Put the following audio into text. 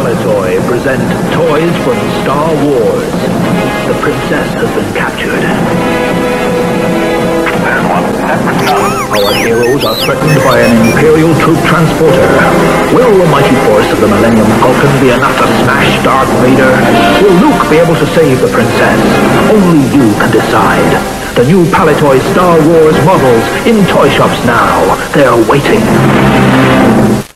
Palitoy present toys from Star Wars. The princess has been captured. Our heroes are threatened by an Imperial Troop Transporter. Will the mighty force of the Millennium Falcon be enough to smash Darth Vader? Will Luke be able to save the princess? Only you can decide. The new Palitoy Star Wars models in toy shops now. They're waiting.